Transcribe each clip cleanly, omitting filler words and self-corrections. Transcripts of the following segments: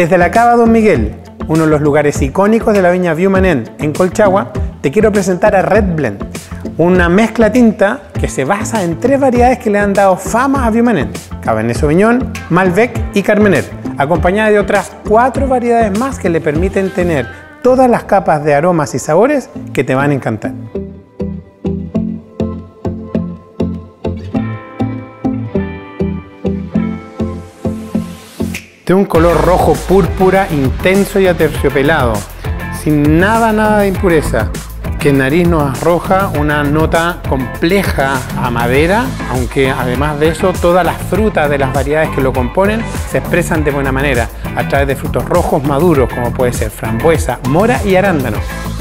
Desde la Cava Don Miguel, uno de los lugares icónicos de la viña Viumanen en Colchagua, te quiero presentar a Red Blend, una mezcla tinta que se basa en 3 variedades que le han dado fama a Viumanen: Cabernet Sauvignon, Malbec y Carmener, acompañada de otras 4 variedades más que le permiten tener todas las capas de aromas y sabores que te van a encantar. De un color rojo púrpura intenso y aterciopelado, sin nada de impureza, que en nariz nos arroja una nota compleja a madera, aunque además de eso todas las frutas de las variedades que lo componen se expresan de buena manera a través de frutos rojos maduros como puede ser frambuesa, mora y arándano.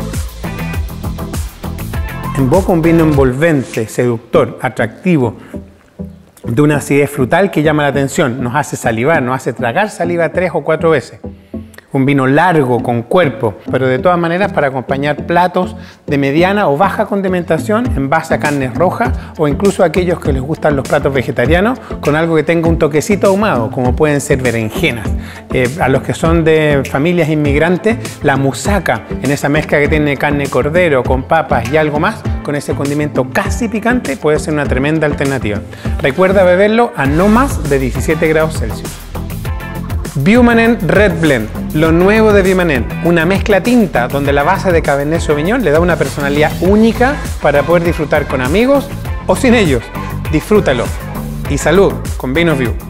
En boca un vino envolvente, seductor, atractivo, de una acidez frutal que llama la atención, nos hace salivar, nos hace tragar saliva 3 o 4 veces. Un vino largo, con cuerpo, pero de todas maneras para acompañar platos de mediana o baja condimentación en base a carnes rojas o incluso a aquellos que les gustan los platos vegetarianos con algo que tenga un toquecito ahumado, como pueden ser berenjenas. A los que son de familias inmigrantes, la musaca, en esa mezcla que tiene carne de cordero con papas y algo más, con ese condimento casi picante, puede ser una tremenda alternativa. Recuerda beberlo a no más de 17 grados Celsius. Viumanen Red Blend, lo nuevo de Viumanen, una mezcla tinta donde la base de Cabernet Sauvignon le da una personalidad única para poder disfrutar con amigos o sin ellos. Disfrútalo y salud con Vinos Viu.